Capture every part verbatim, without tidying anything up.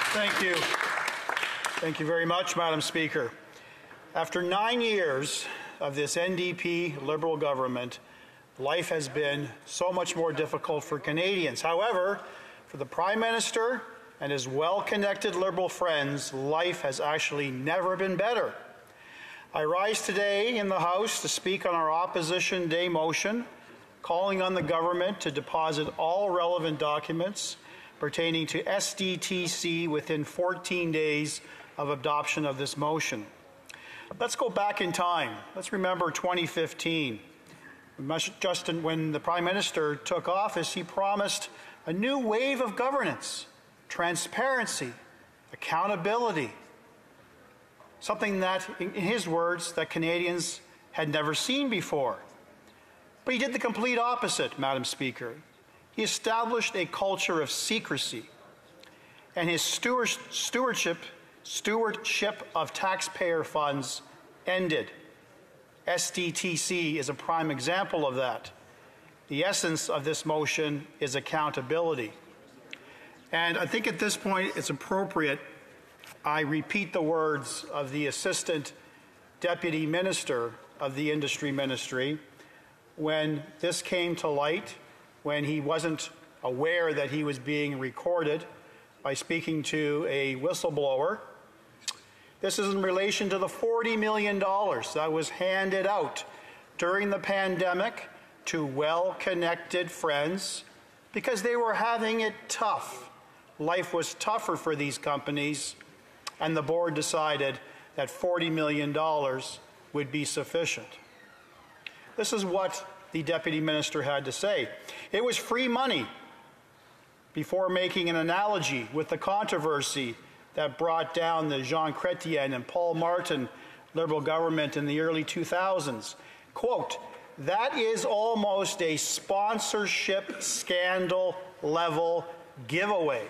Thank you. Thank you very much, Madam Speaker. After nine years of this N D P-Liberal government, life has been so much more difficult for Canadians. However, for the Prime Minister and his well-connected Liberal friends, life has actually never been better. I rise today in the House to speak on our Opposition Day motion, calling on the government to deposit all relevant documents pertaining to S D T C within fourteen days of adoption of this motion. Let's go back in time. Let's remember twenty fifteen. Just when the Prime Minister took office, he promised a new wave of governance, transparency, accountability, something that, in his words, that Canadians had never seen before. But he did the complete opposite, Madam Speaker. He established a culture of secrecy, and his stewardship, stewardship of taxpayer funds ended. S D T C is a prime example of that. The essence of this motion is accountability. And I think at this point it's appropriate I repeat the words of the Assistant Deputy Minister of the Industry Ministry when this came to light, when he wasn't aware that he was being recorded by speaking to a whistleblower. This is in relation to the forty million dollars that was handed out during the pandemic to well-connected friends because they were having it tough. Life was tougher for these companies, and the board decided that forty million dollars would be sufficient. This is what the Deputy Minister had to say. It was free money, before making an analogy with the controversy that brought down the Jean Chrétien and Paul Martin Liberal government in the early two thousands. Quote, that is almost a sponsorship scandal level giveaway.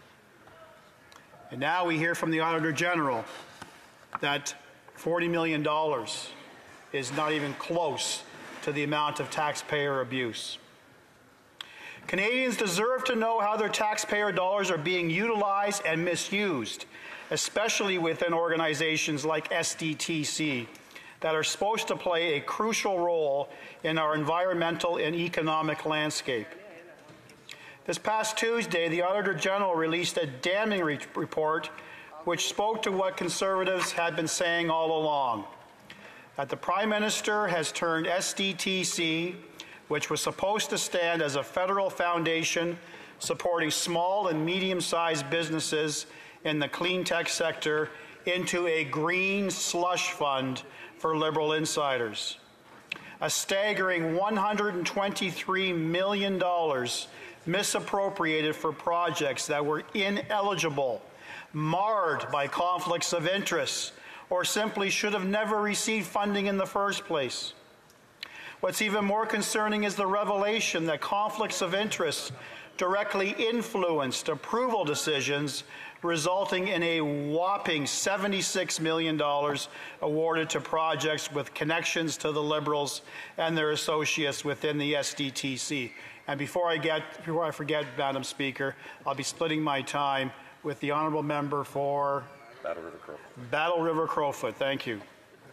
And now we hear from the Auditor General that forty million dollars is not even close to the amount of taxpayer abuse. Canadians deserve to know how their taxpayer dollars are being utilized and misused, especially within organizations like S D T C that are supposed to play a crucial role in our environmental and economic landscape. This past Tuesday, the Auditor General released a damning re report which spoke to what Conservatives had been saying all along, that the Prime Minister has turned S D T C, which was supposed to stand as a federal foundation supporting small and medium-sized businesses in the clean tech sector, into a green slush fund for Liberal insiders. A staggering one hundred twenty-three million dollars misappropriated for projects that were ineligible, marred by conflicts of interest, or simply should have never received funding in the first place. What's even more concerning is the revelation that conflicts of interest directly influenced approval decisions, resulting in a whopping seventy-six million dollars awarded to projects with connections to the Liberals and their associates within the S D T C. And before I, get, before I forget, Madam Speaker, I'll be splitting my time with the Honourable Member for Battle River Crowfoot. Battle River Crowfoot. Thank you.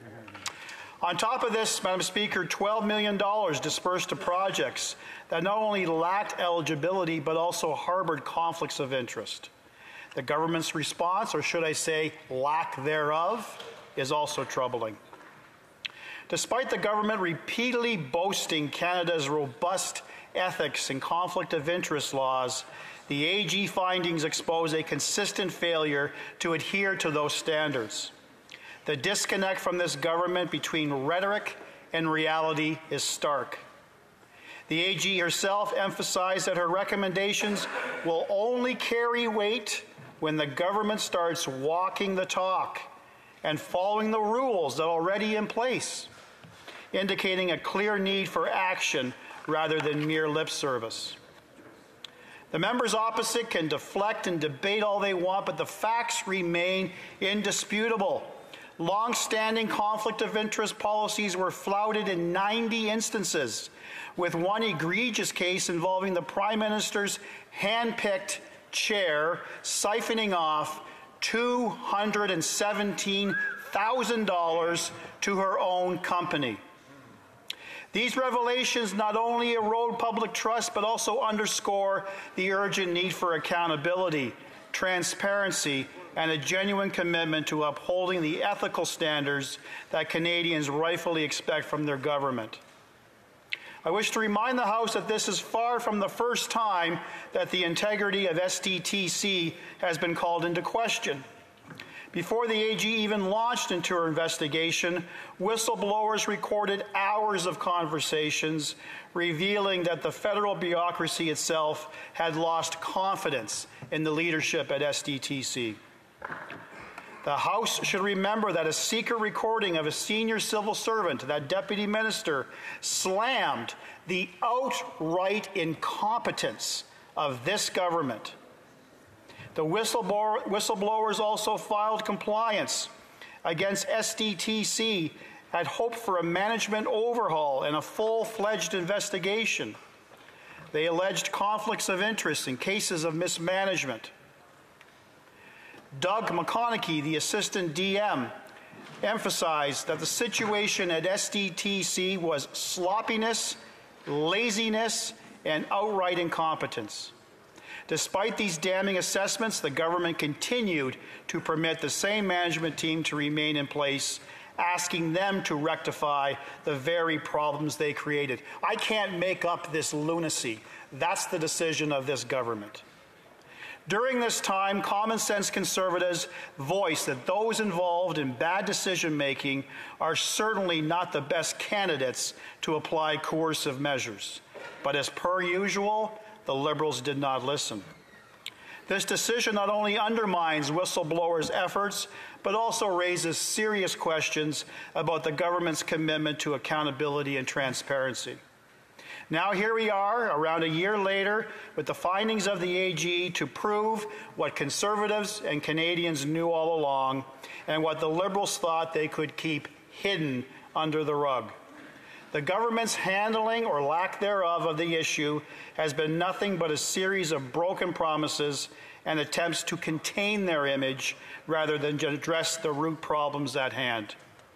On top of this, Madam Speaker, twelve million dollars dispersed to projects that not only lacked eligibility but also harbored conflicts of interest. The government's response, or should I say lack thereof, is also troubling. Despite the government repeatedly boasting Canada's robust ethics and conflict of interest laws, the A G findings expose a consistent failure to adhere to those standards. The disconnect from this government between rhetoric and reality is stark. The A G herself emphasized that her recommendations will only carry weight when the government starts walking the talk and following the rules that are already in place, indicating a clear need for action rather than mere lip service. The members opposite can deflect and debate all they want, but the facts remain indisputable. Long-standing conflict of interest policies were flouted in ninety instances, with one egregious case involving the Prime Minister's hand-picked chair siphoning off two hundred seventeen thousand dollars to her own company. These revelations not only erode public trust, but also underscore the urgent need for accountability, transparency, and a genuine commitment to upholding the ethical standards that Canadians rightfully expect from their government. I wish to remind the House that this is far from the first time that the integrity of S D T C has been called into question. Before the A G even launched into her investigation, whistleblowers recorded hours of conversations revealing that the federal bureaucracy itself had lost confidence in the leadership at S D T C. The House should remember that a secret recording of a senior civil servant, that deputy minister, slammed the outright incompetence of this government. The whistleblower, whistleblowers also filed compliance against S D T C, had hoped for a management overhaul and a full-fledged investigation. They alleged conflicts of interest in cases of mismanagement. Doug McConaughey, the assistant D M, emphasized that the situation at S D T C was sloppiness, laziness, and outright incompetence. Despite these damning assessments, the government continued to permit the same management team to remain in place, asking them to rectify the very problems they created. I can't make up this lunacy. That's the decision of this government. During this time, common-sense Conservatives voiced that those involved in bad decision-making are certainly not the best candidates to apply coercive measures. But as per usual, the Liberals did not listen. This decision not only undermines whistleblowers' efforts, but also raises serious questions about the government's commitment to accountability and transparency. Now here we are, around a year later, with the findings of the A G to prove what Conservatives and Canadians knew all along, and what the Liberals thought they could keep hidden under the rug. The government's handling, or lack thereof, of the issue has been nothing but a series of broken promises and attempts to contain their image rather than to address the root problems at hand.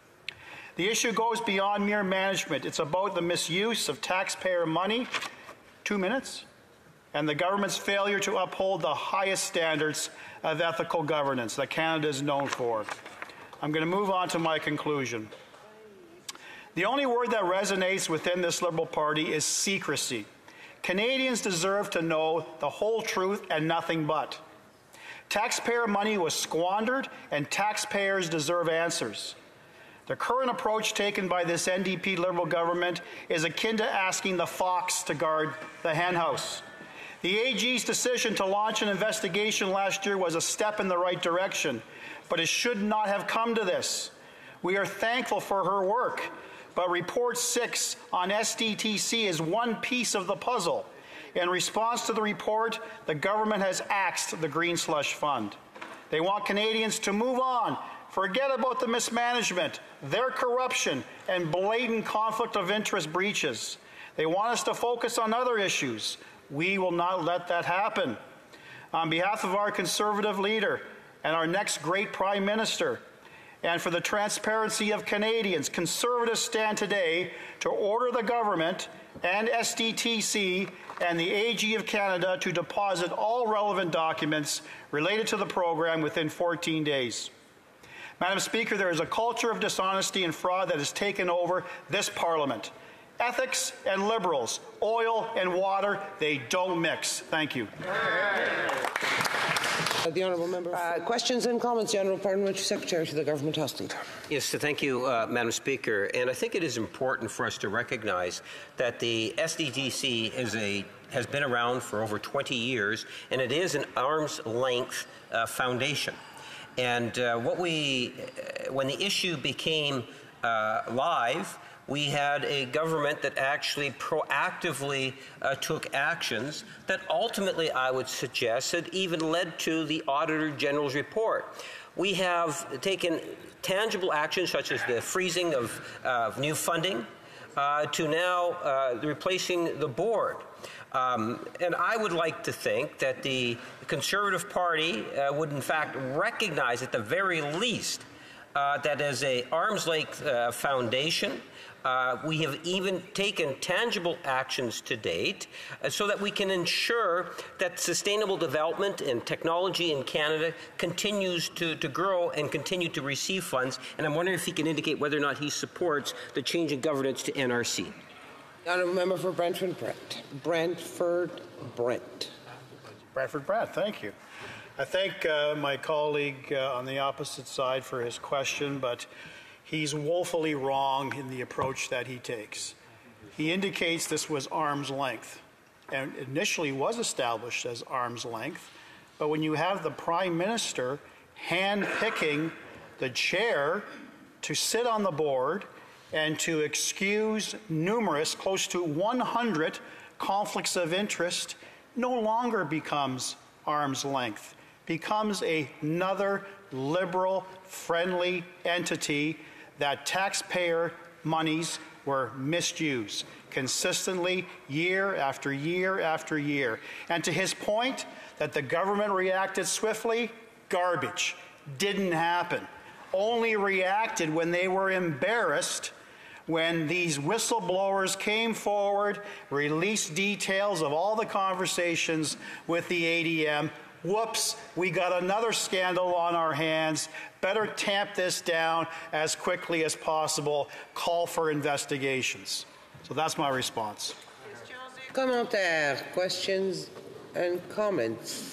The issue goes beyond mere management. It's about the misuse of taxpayer money, two minutes, and the government's failure to uphold the highest standards of ethical governance that Canada is known for. I'm going to move on to my conclusion. The only word that resonates within this Liberal Party is secrecy. Canadians deserve to know the whole truth and nothing but. Taxpayer money was squandered, and taxpayers deserve answers. The current approach taken by this N D P Liberal government is akin to asking the fox to guard the henhouse. The A G's decision to launch an investigation last year was a step in the right direction, but it should not have come to this. We are thankful for her work, but Report six on S D T C is one piece of the puzzle. In response to the report, the government has axed the Green Slush Fund. They want Canadians to move on, forget about the mismanagement, their corruption, and blatant conflict of interest breaches. They want us to focus on other issues. We will not let that happen. On behalf of our Conservative leader and our next great Prime Minister, and for the transparency of Canadians, Conservatives stand today to order the government and S D T C and the A G of Canada to deposit all relevant documents related to the program within fourteen days. Madam Speaker, there is a culture of dishonesty and fraud that has taken over this Parliament. Ethics and Liberals, oil and water, they don't mix. Thank you. Uh, the honourable member. Uh, questions and comments, the Honourable Parliamentary Secretary to the Government House Leader. Yes, so thank you, uh, Madam Speaker. And I think it is important for us to recognise that the S D T C is a has been around for over twenty years, and it is an arm's length uh, foundation. And uh, what we, uh, when the issue became uh, live, we had a government that actually proactively uh, took actions that ultimately, I would suggest, had even led to the Auditor General's report. We have taken tangible actions such as the freezing of uh, new funding uh, to now uh, replacing the board. Um, and I would like to think that the Conservative Party uh, would in fact recognize at the very least uh, that as a arm's length uh, foundation, Uh, we have even taken tangible actions to date uh, so that we can ensure that sustainable development and technology in Canada continues to, to grow and continue to receive funds. And I'm wondering if he can indicate whether or not he supports the change in governance to N R C. The honourable member for Brantford Brent. Brantford Brent. Brantford Brent, thank you. I thank uh, my colleague uh, on the opposite side for his question, but he's woefully wrong in the approach that he takes. He indicates this was arm's length, and initially was established as arm's length, but when you have the Prime Minister hand-picking the chair to sit on the board and to excuse numerous, close to one hundred conflicts of interest, no longer becomes arm's length, becomes another liberal-friendly entity that taxpayer monies were misused consistently year after year after year. And to his point that the government reacted swiftly, garbage. Didn't happen. Only reacted when they were embarrassed, when these whistleblowers came forward, released details of all the conversations with the A D M. Whoops, we got another scandal on our hands. Better tamp this down as quickly as possible. Call for investigations. So that's my response. Commentaires, questions and comments.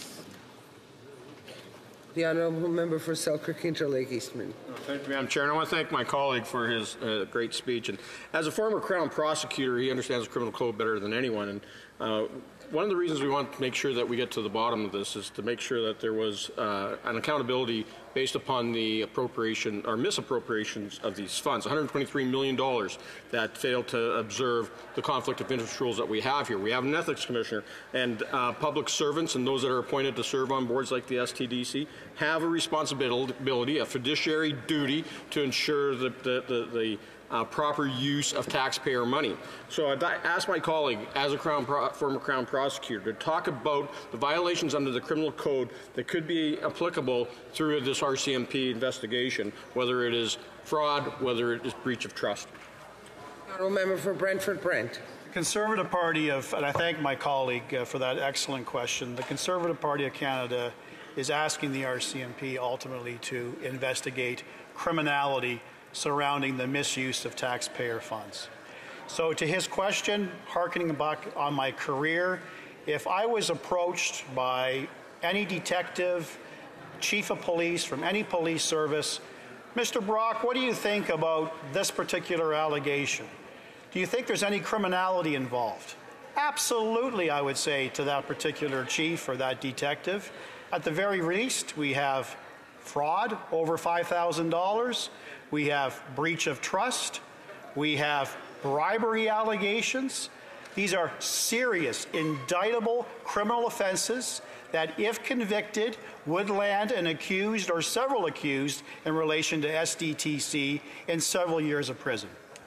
The honourable member for Selkirk Interlake Eastman. Thank you, Madam Chair. And I want to thank my colleague for his uh, great speech. And as a former Crown prosecutor, he understands the criminal code better than anyone. And uh, one of the reasons we want to make sure that we get to the bottom of this is to make sure that there was uh, an accountability based upon the appropriation or misappropriations of these funds. one hundred twenty-three million dollars that failed to observe the conflict of interest rules that we have here. We have an ethics commissioner, and uh, public servants and those that are appointed to serve on boards like the S T D C have a responsibility, a fiduciary duty to ensure that the, the, the Uh, proper use of taxpayer money. So I'd ask my colleague, as a Crown pro former Crown prosecutor, to talk about the violations under the criminal code that could be applicable through this R C M P investigation, whether it is fraud, whether it is breach of trust. Honourable member for Brantford Brent. The Conservative Party of, and I thank my colleague uh, for that excellent question, the Conservative Party of Canada is asking the R C M P ultimately to investigate criminality surrounding the misuse of taxpayer funds. So to his question, hearkening back on my career, if I was approached by any detective, chief of police from any police service, Mister Brock, what do you think about this particular allegation? Do you think there's any criminality involved? Absolutely, I would say to that particular chief or that detective. At the very least, we have fraud over five thousand dollars. We have breach of trust. We have bribery allegations. These are serious, indictable criminal offenses that, if convicted, would land an accused or several accused in relation to S D T C in several years of prison.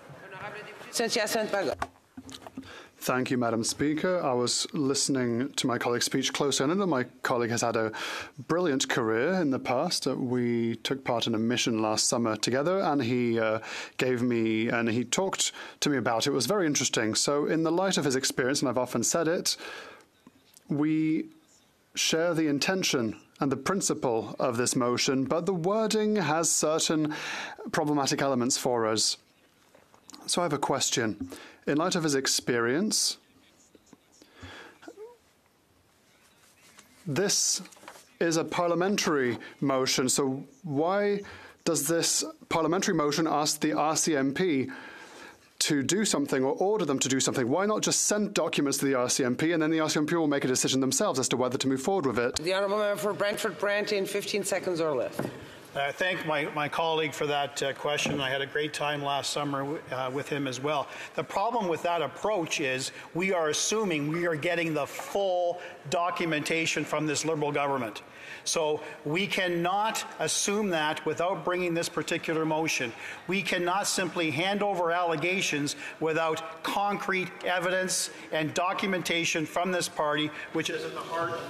Thank you, Madam Speaker. I was listening to my colleague's speech closely. I know that my colleague has had a brilliant career in the past. Uh, we took part in a mission last summer together, and he uh, gave me, and he talked to me about it. It was very interesting. So in the light of his experience, and I've often said it, we share the intention and the principle of this motion, but the wording has certain problematic elements for us. So I have a question. In light of his experience, this is a parliamentary motion, so why does this parliamentary motion ask the R C M P to do something or order them to do something? Why not just send documents to the R C M P and then the R C M P will make a decision themselves as to whether to move forward with it? The honourable member for Brantford Brant in fifteen seconds or less. I thank my, my colleague for that uh, question. I had a great time last summer uh, with him as well. The problem with that approach is we are assuming we are getting the full documentation from this Liberal government. So we cannot assume that without bringing this particular motion. We cannot simply hand over allegations without concrete evidence and documentation from this party, which is at the heart of